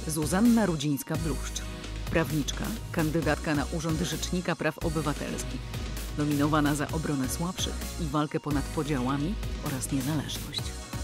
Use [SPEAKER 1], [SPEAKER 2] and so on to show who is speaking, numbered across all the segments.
[SPEAKER 1] Zuzanna Rudzińska-Bluszcz, prawniczka, kandydatka na Urząd Rzecznika Praw Obywatelskich, nominowana za obronę słabszych i walkę ponad podziałami oraz niezależność.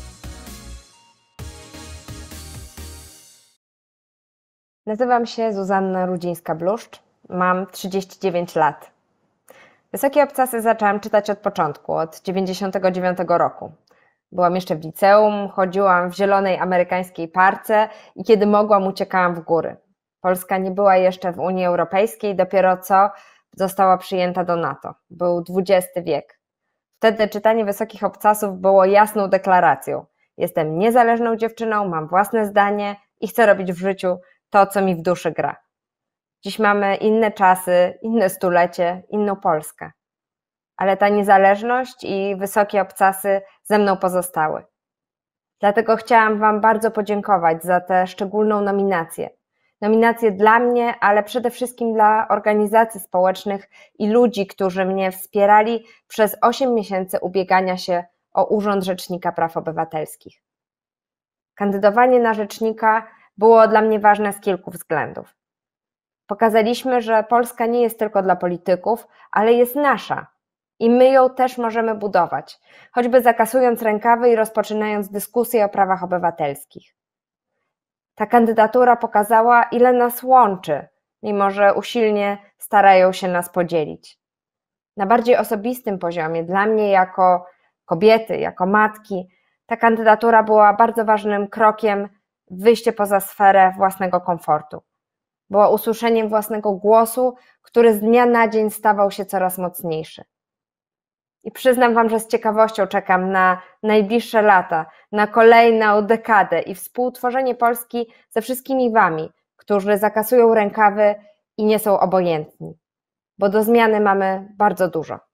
[SPEAKER 2] Nazywam się Zuzanna Rudzińska-Bluszcz, mam 39 lat. Wysokie obcasy zaczęłam czytać od początku, od 1999 roku. Byłam jeszcze w liceum, chodziłam w zielonej amerykańskiej parce i kiedy mogłam, uciekałam w góry. Polska nie była jeszcze w Unii Europejskiej, dopiero co została przyjęta do NATO. Był XX wiek. Wtedy czytanie Wysokich obcasów było jasną deklaracją. Jestem niezależną dziewczyną, mam własne zdanie i chcę robić w życiu to, co mi w duszy gra. Dziś mamy inne czasy, inne stulecie, inną Polskę. Ale ta niezależność i wysokie obcasy ze mną pozostały. Dlatego chciałam Wam bardzo podziękować za tę szczególną nominację. Nominację dla mnie, ale przede wszystkim dla organizacji społecznych i ludzi, którzy mnie wspierali przez 8 miesięcy ubiegania się o Urząd Rzecznika Praw Obywatelskich. Kandydowanie na rzecznika było dla mnie ważne z kilku względów. Pokazaliśmy, że Polska nie jest tylko dla polityków, ale jest nasza i my ją też możemy budować, choćby zakasując rękawy i rozpoczynając dyskusję o prawach obywatelskich. Ta kandydatura pokazała, ile nas łączy, mimo że usilnie starają się nas podzielić. Na bardziej osobistym poziomie, dla mnie jako kobiety, jako matki, ta kandydatura była bardzo ważnym krokiem w wyjście poza sferę własnego komfortu. Była usłyszeniem własnego głosu, który z dnia na dzień stawał się coraz mocniejszy. I przyznam Wam, że z ciekawością czekam na najbliższe lata, na kolejną dekadę i współtworzenie Polski ze wszystkimi Wami, którzy zakasują rękawy i nie są obojętni, bo do zmiany mamy bardzo dużo.